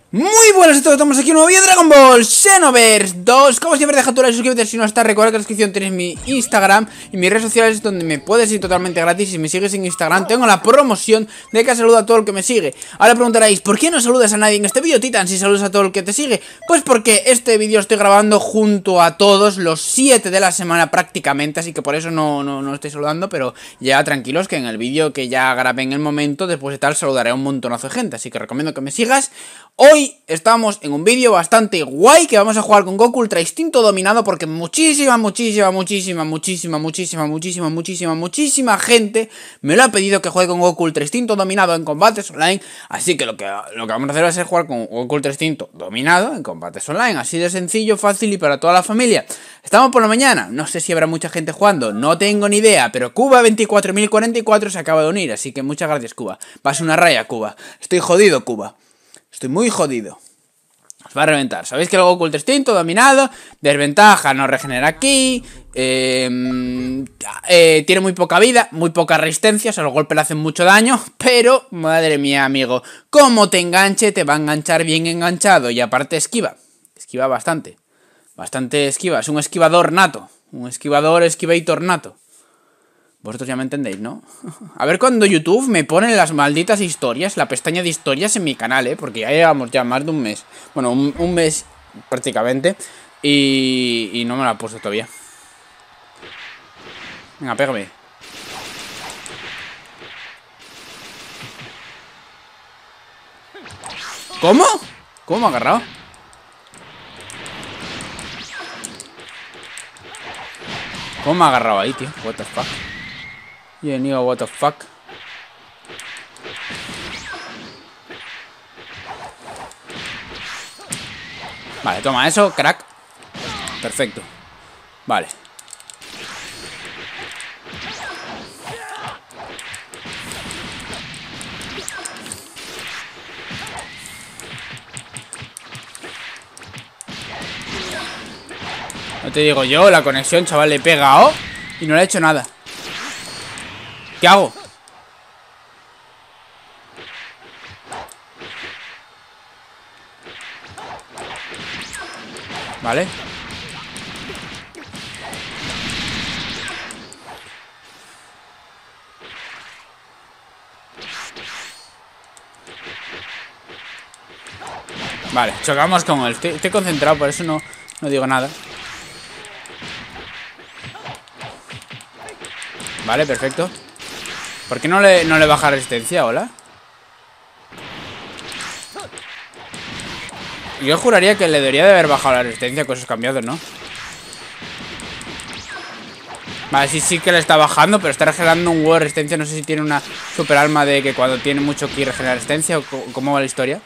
Muy buenas a todos, estamos aquí en un nuevo vídeo de Dragon Ball Xenoverse 2. Como siempre, deja tu like, suscríbete si no estás. Recuerda que en la descripción tienes mi Instagram y mis redes sociales donde me puedes ir totalmente gratis. Si me sigues en Instagram, tengo la promoción de que saluda a todo el que me sigue. Ahora preguntaréis, ¿por qué no saludas a nadie en este vídeo, Titan, si saludas a todo el que te sigue? Pues porque este vídeo estoy grabando junto a todos los 7 de la semana prácticamente, así que por eso no estoy saludando, pero ya tranquilos que en el vídeo que ya grabé en el momento, después de tal, saludaré a un montonazo de gente. Así que recomiendo que me sigas. Hoy estamos en un vídeo bastante guay que vamos a jugar con Goku Ultra Instinto Dominado porque muchísima gente me lo ha pedido que juegue con Goku Ultra Instinto Dominado en combates online. Así que lo que vamos a hacer va a ser jugar con Goku Ultra Instinto Dominado en combates online. Así de sencillo, fácil y para toda la familia. Estamos por la mañana, no sé si habrá mucha gente jugando, no tengo ni idea, pero Cuba 24.044 se acaba de unir, así que muchas gracias, Cuba. Vas una raya, Cuba. Estoy jodido, Cuba. Estoy muy jodido. Os va a reventar. Sabéis que el Goku Ultra Instinto Dominado, desventaja, no regenera aquí, tiene muy poca vida, muy poca resistencia, o sea, los golpes le hacen mucho daño, pero, madre mía, amigo, como te enganche, te va a enganchar bien enganchado. Y aparte esquiva bastante esquiva, es un esquivador nato, un esquivator nato. Vosotros ya me entendéis, ¿no? A ver cuando YouTube me pone las malditas historias, la pestaña de historias en mi canal, porque ya llevamos ya más de un mes. Bueno, un mes prácticamente. Y no me la ha puesto todavía. Venga, pégame. ¿Cómo? ¿Cómo me ha agarrado? ¿Cómo me ha agarrado ahí, tío? What the fuck. Yeah, nigga, what the fuck. Vale, toma eso, crack. Perfecto. Vale. No te digo yo, la conexión, chaval, le he pegado y no le he hecho nada. ¿Qué hago? Vale. Vale, chocamos con él. Estoy concentrado, por eso no digo nada. Vale, perfecto. ¿Por qué no le baja resistencia? Hola. Yo juraría que le debería de haber bajado la resistencia con esos cambiados, ¿no? Vale, sí que le está bajando, pero está regenerando un huevo de resistencia. No sé si tiene una super alma de que cuando tiene mucho ki regenera resistencia o cómo va la historia.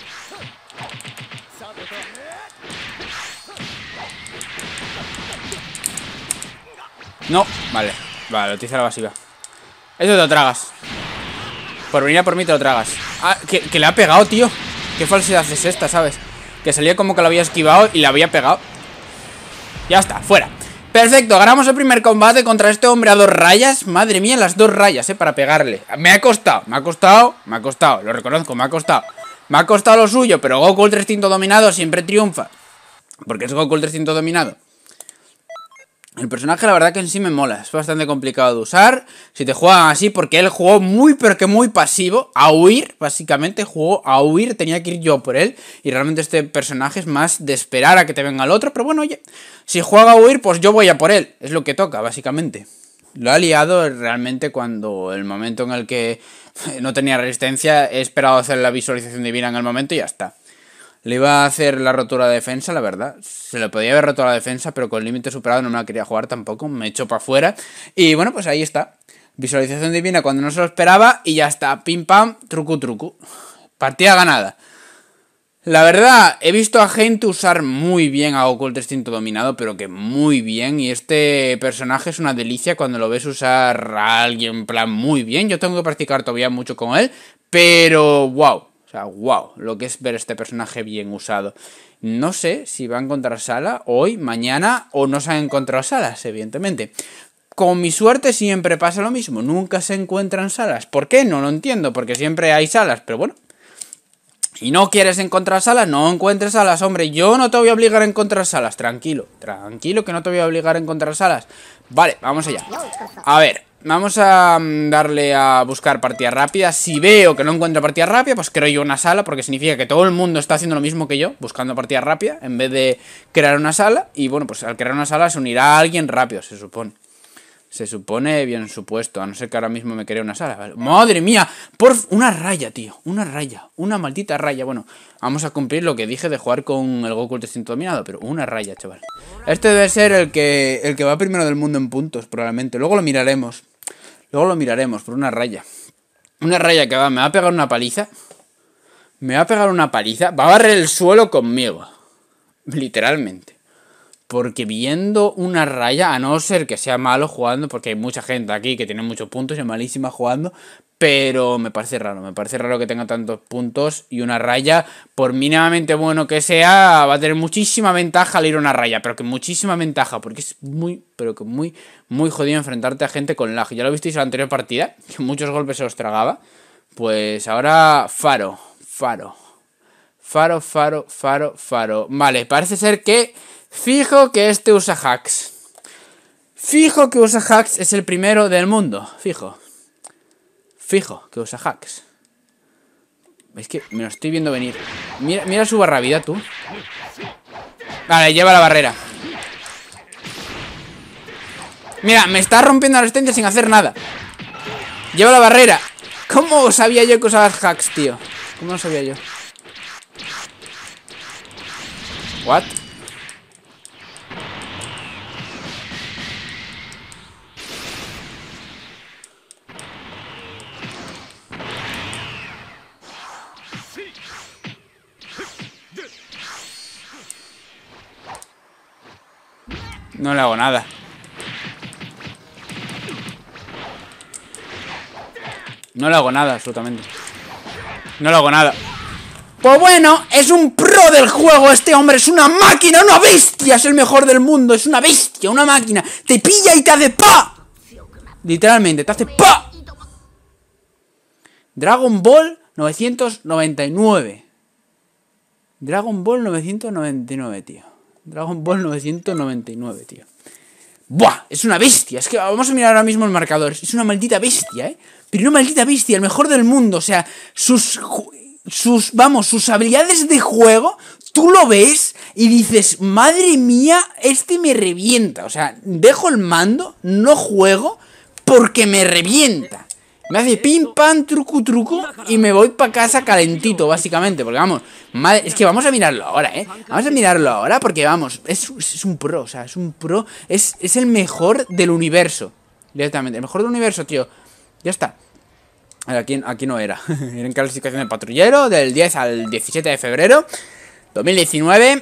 No, vale. Vale, utiliza la básica. Eso te lo tragas. Por venir a por mí te lo tragas. Ah, que le ha pegado, tío. Qué falsedad es esta, ¿sabes? Que salía como que lo había esquivado y le había pegado. Ya está, fuera. Perfecto, ganamos el primer combate contra este hombre a 2 rayas. Madre mía, las 2 rayas, para pegarle. Me ha costado, lo reconozco, me ha costado lo suyo, pero Goku Ultra Instinto Dominado siempre triunfa. Porque es Goku Ultra Instinto Dominado. El personaje la verdad que en sí me mola, es bastante complicado de usar si te juegan así, porque él jugó muy pero que muy pasivo, a huir, básicamente jugó a huir, tenía que ir yo por él, y realmente este personaje es más de esperar a que te venga el otro, pero bueno, oye, si juega a huir, pues yo voy a por él, es lo que toca, básicamente. Lo ha liado realmente cuando el momento en el que no tenía resistencia, he esperado hacer la visualización divina en el momento y ya está. Le iba a hacer la rotura de defensa, la verdad. Se le podía haber roto la defensa, pero con el límite superado no me la quería jugar tampoco. Me echó para afuera. Y bueno, pues ahí está. Visualización divina cuando no se lo esperaba. Y ya está. Pim pam, trucu trucu. Partida ganada. La verdad, he visto a gente usar muy bien a Goku Ultra Instinto Dominado, pero que muy bien. Y este personaje es una delicia cuando lo ves usar a alguien en plan muy bien. Yo tengo que practicar todavía mucho con él, pero wow. O sea, wow, lo que es ver este personaje bien usado. No sé si va a encontrar sala hoy, mañana, o no se han encontrado salas, evidentemente. Con mi suerte siempre pasa lo mismo, nunca se encuentran salas. ¿Por qué? No lo entiendo, porque siempre hay salas, pero bueno. Y no quieres encontrar salas, no encuentres salas, hombre. Yo no te voy a obligar a encontrar salas. Tranquilo, tranquilo, que no te voy a obligar a encontrar salas. Vale, vamos allá. A ver, vamos a darle a buscar partida rápida. Si veo que no encuentro partida rápida, pues creo yo una sala, porque significa que todo el mundo está haciendo lo mismo que yo, buscando partida rápida, en vez de crear una sala. Y bueno, pues al crear una sala se unirá a alguien rápido, se supone. Se supone, bien supuesto, a no ser que ahora mismo me cree una sala, ¿vale? ¡Madre mía! Una raya, tío, una raya, una maldita raya. Bueno, vamos a cumplir lo que dije de jugar con el Goku distinto dominado, pero una raya, chaval. Este debe ser el que va primero del mundo en puntos, probablemente. Luego lo miraremos. Luego lo miraremos, por una raya. Una raya que me va a pegar una paliza. Me va a pegar una paliza. Va a barrer el suelo conmigo. Literalmente. Porque viendo una raya, a no ser que sea malo jugando, porque hay mucha gente aquí que tiene muchos puntos y es malísima jugando, pero me parece raro que tenga tantos puntos y una raya, por mínimamente bueno que sea, va a tener muchísima ventaja al ir a una raya, pero que muchísima ventaja, porque es muy jodido enfrentarte a gente con lag. Ya lo visteis en la anterior partida, que muchos golpes se los tragaba, pues ahora Faro. Vale, parece ser que fijo que este usa hacks. Fijo que usa hacks, es el primero del mundo. Fijo que usa hacks. Es que me lo estoy viendo venir. Mira su barra vida, tú. Vale, lleva la barrera. Mira, me está rompiendo la resistencia sin hacer nada. Lleva la barrera. ¿Cómo sabía yo que usabas hacks, tío? ¿Cómo lo sabía yo? ¿What? No le hago nada. No le hago nada, absolutamente. No le hago nada. Pues bueno, es un pro del juego este hombre. Es una máquina, una bestia. Es el mejor del mundo, es una bestia, una máquina. Te pilla y te hace pa. Literalmente, te hace pa. Dragon Ball 999. Dragon Ball 999, tío. Dragon Ball 999, tío. ¡Buah! Es una bestia. Es que vamos a mirar ahora mismo el marcador. Es una maldita bestia, ¿eh? Pero una maldita bestia, el mejor del mundo. O sea, sus habilidades de juego, tú lo ves y dices, madre mía, este me revienta. O sea, dejo el mando, no juego, porque me revienta. Me hace pim, pam, truco, y me voy para casa calentito, básicamente. Porque vamos, madre, es que vamos a mirarlo ahora, Vamos a mirarlo ahora porque, vamos, es un pro, o sea, es un pro. Es el mejor del universo. Directamente, el mejor del universo, tío. Ya está. A ver, aquí no era. Era en clasificación de patrullero del 10 al 17 de febrero 2019.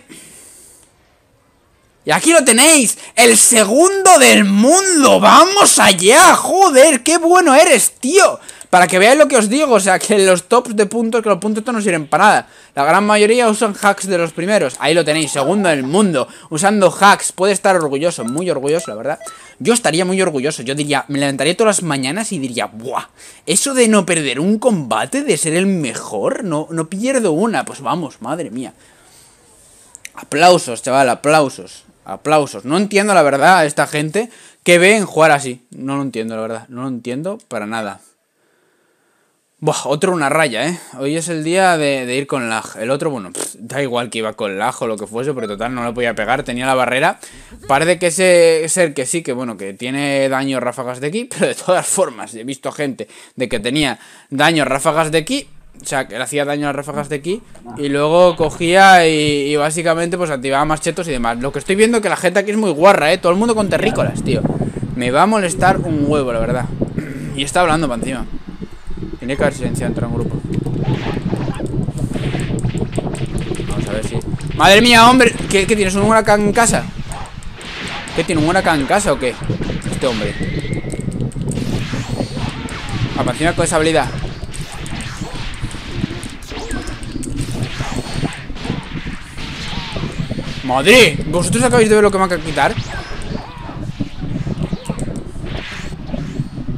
Y aquí lo tenéis, el segundo del mundo. ¡Vamos allá! ¡Joder! ¡Qué bueno eres, tío! Para que veáis lo que os digo, o sea, que los tops de puntos, que los puntos estos no sirven para nada. La gran mayoría usan hacks de los primeros. Ahí lo tenéis, segundo del mundo, usando hacks. Puede estar orgulloso, muy orgulloso, la verdad. Yo estaría muy orgulloso, yo diría, me levantaría todas las mañanas y diría, ¡buah! Eso de no perder un combate, de ser el mejor, no pierdo una. Pues vamos, madre mía. Aplausos, chaval, aplausos. Aplausos. No entiendo, la verdad, a esta gente que ve en jugar así. No lo entiendo, la verdad. No lo entiendo para nada. Buah, otro una raya, Hoy es el día de ir con lag. El otro, bueno, da igual que iba con lag o lo que fuese, pero total, no lo podía pegar. Tenía la barrera. Parece que ser que sí, que bueno, que tiene daño ráfagas de ki. Pero de todas formas, he visto gente de que tenía daño ráfagas de ki. O sea, que le hacía daño a las ráfagas de ki. Y luego cogía y básicamente pues activaba más chetos y demás. Lo que estoy viendo es que la gente aquí es muy guarra, Todo el mundo con terrícolas, tío. Me va a molestar un huevo, la verdad. Y está hablando para encima. Tiene que haber silenciado entre un grupo. Vamos a ver si... ¡Madre mía, hombre! ¿Qué tienes? ¿Un huracán en casa? ¿Qué tiene? ¿Un huracán en casa o qué? Este hombre. Para encima con esa habilidad. ¡Madre! ¿Vosotros acabáis de ver lo que me acaba de quitar?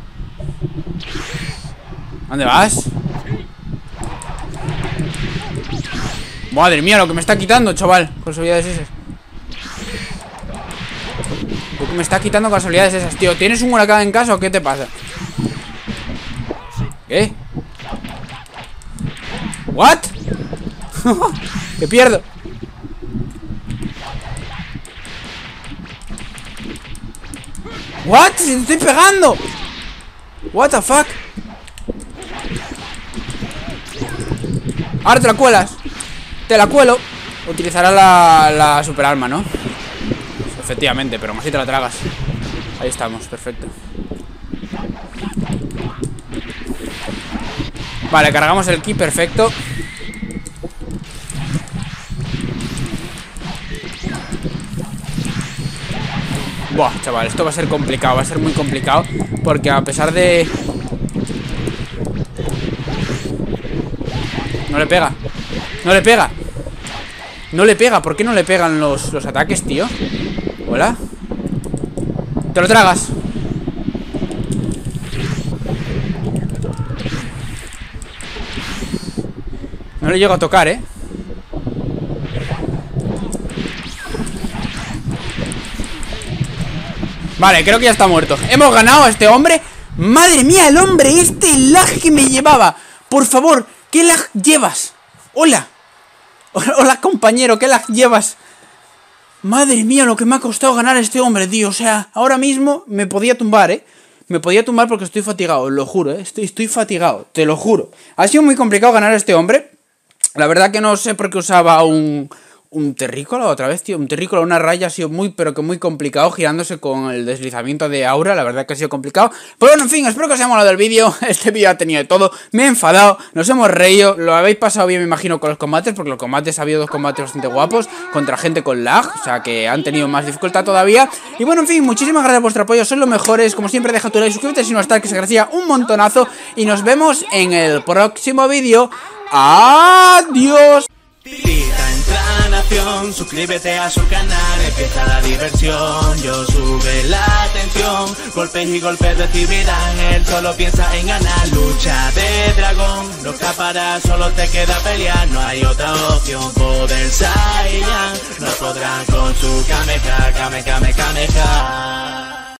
¿Dónde vas? Madre mía, lo que me está quitando, chaval. Casualidades esas. Lo que me está quitando casualidades esas, tío. ¿Tienes un huracán en casa o qué te pasa? ¿Qué? ¿What? Que pierdo. ¿What? ¡Se te estoy pegando! What the fuck. Ahora te la cuelas. Te la cuelo. Utilizará la super arma, ¿no? Efectivamente, pero aún así te la tragas. Ahí estamos, perfecto. Vale, cargamos el ki, perfecto. Buah, chaval, esto va a ser complicado. Va a ser muy complicado. Porque a pesar de... No le pega. No le pega. No le pega. ¿Por qué no le pegan los ataques, tío? Hola. Te lo tragas. No le llego a tocar, ¿eh? Vale, creo que ya está muerto. Hemos ganado a este hombre. Madre mía, el hombre, este lag que me llevaba. Por favor, ¿qué lag llevas? Hola. Hola, compañero, ¿qué lag llevas? Madre mía, lo que me ha costado ganar a este hombre, tío. O sea, ahora mismo me podía tumbar, ¿eh? Me podía tumbar porque estoy fatigado, lo juro, ¿eh? Estoy fatigado, te lo juro. Ha sido muy complicado ganar a este hombre. La verdad que no sé por qué usaba un terrícola otra vez, tío. Un terrícola, una raya ha sido muy, pero que muy complicado, girándose con el deslizamiento de aura. La verdad que ha sido complicado. Pero bueno, en fin, espero que os haya molado el vídeo. Este vídeo ha tenido de todo. Me he enfadado, nos hemos reído. Lo habéis pasado bien, me imagino, con los combates, porque los combates ha habido 2 combates bastante guapos contra gente con lag, o sea que han tenido más dificultad todavía. Y bueno, en fin, muchísimas gracias por vuestro apoyo. Sois los mejores. Como siempre, deja tu like, suscríbete si no estás, que se agradecería un montonazo. Y nos vemos en el próximo vídeo. ¡Adiós! Entra en acción, suscríbete a su canal, empieza la diversión, yo sube la atención, golpes y golpes recibirán, él solo piensa en ganar, lucha de dragón, no escaparás, solo te queda pelear, no hay otra opción, poder Saiyan, no podrán con su Kamehameha, Kamehameha, Kamehameha.